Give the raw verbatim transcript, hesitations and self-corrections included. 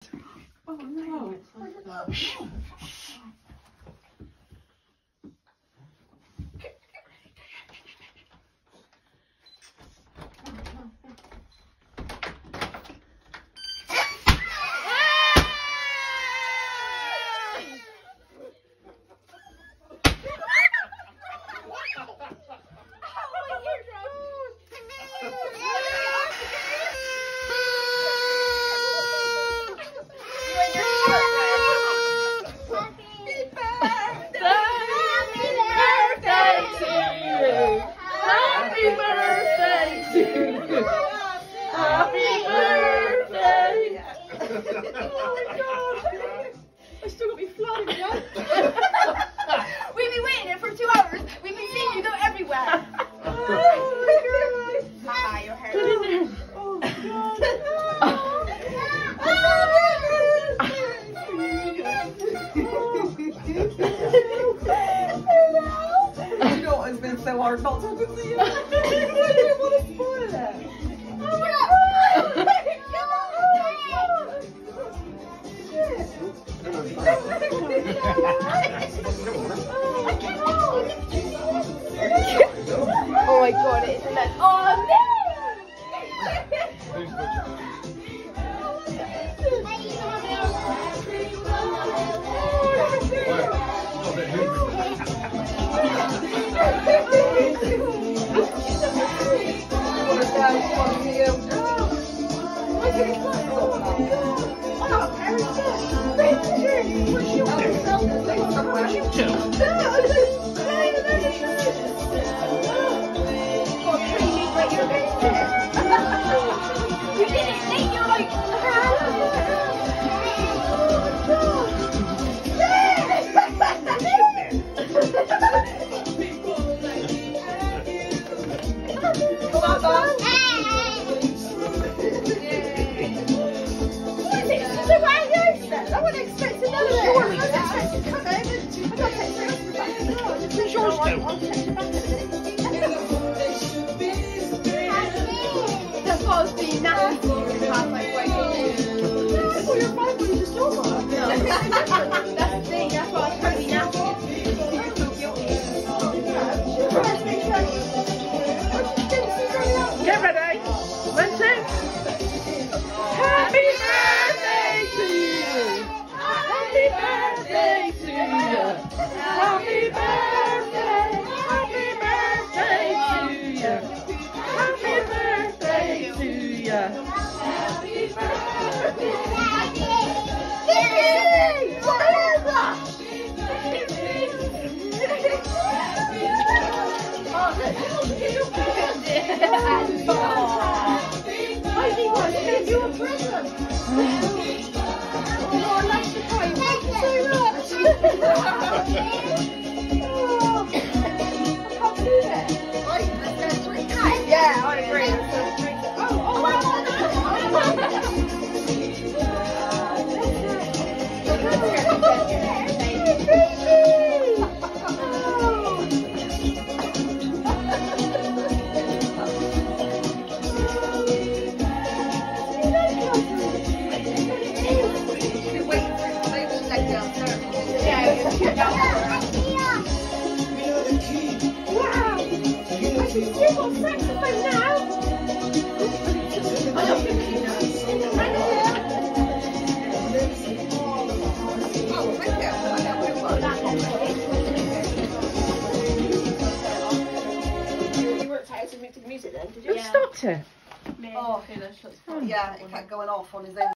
Oh no. We've been waiting here for two hours. We've been seeing you go everywhere. Ah, your hair. Oh God. You know what? It's been so hard not talking to you. I didn't want to spoil it. Oh my God, it is a mess. Oh no! You did it, Nate. You're like. Come on, Bob. I wouldn't expect another one. I was expecting to come over. I got text back. It's yours too. I'll text you back in a minute. That's what I was being nasty with the halfway break. Well, you're fine when you just don't want. That's the thing. That's why I was totally nasty. You feel guilty. Get ready. One, two. Happy birthday to you. Happy birthday to you. Happy birthday. Happy birthday to you. Happy birthday to you. Happy I think I was going to do a present. Oh, I like the toy. Thank you so much. Oh, I can't believe it. Let's go drink. Yeah, I agree. Let's go drink. Oh, oh, my God. You stopped it. Oh, yeah, it kept going off on his own.